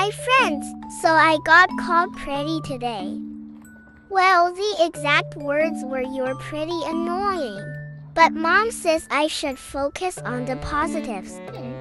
my friends, so I got called pretty today. Well, the exact words were "you're pretty annoying." But Mom says I should focus on the positives.